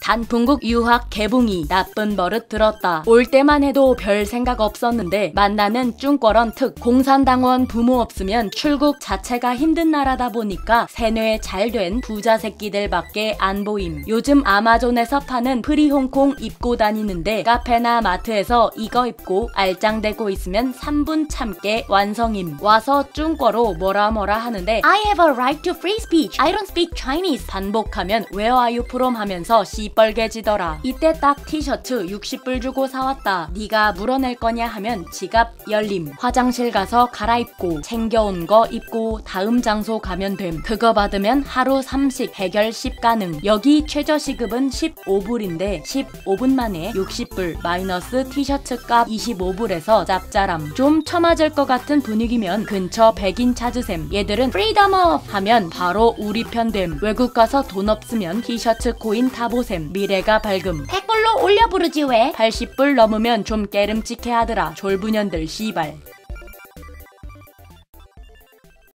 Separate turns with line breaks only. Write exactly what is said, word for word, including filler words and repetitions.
단풍국 유학 개붕이 나쁜 버릇 들었다. 올 때만 해도 별 생각 없었는데 만나는 쭝꺼런 특 공산당원 부모 없으면 출국 자체가 힘든 나라다 보니까 세뇌 잘된 부자 새끼들밖에 안 보임. 요즘 아마존에서 파는 프리홍콩 입고 다니는데 카페나 마트에서 이거 입고 알짱대고 있으면 삼 분 참게 완성임. 와서 쭝꺼로 뭐라 뭐라 하는데 I have a right to free speech. I don't speak Chinese. 반복하면 Where are you from 하면서 시뻘개지더라. 이때 딱 티셔츠 육십 불 주고 사왔다. 네가 물어낼 거냐 하면 지갑 열림. 화장실 가서 갈아입고 챙겨온 거 입고 다음 장소 가면 됨. 그거 받으면 하루 삼식 해결 십 가능. 여기 최저시급은 십오 불인데 십오 분 만에 육십 불 마이너스 티셔츠 값 이십오 불에서 짭짤함. 좀 처맞을 것 같은 분위기면 근처 백인 찾으셈. 얘들은 프리덤 업 하면 바로 우리 편 됨. 외국 가서 돈 없으면 티셔츠 코인 타보셈. 미래가 밝음.
백 불로 올려 부르지 왜?
팔십 불 넘으면 좀 깨름직해 하더라. 졸부년들 씨발.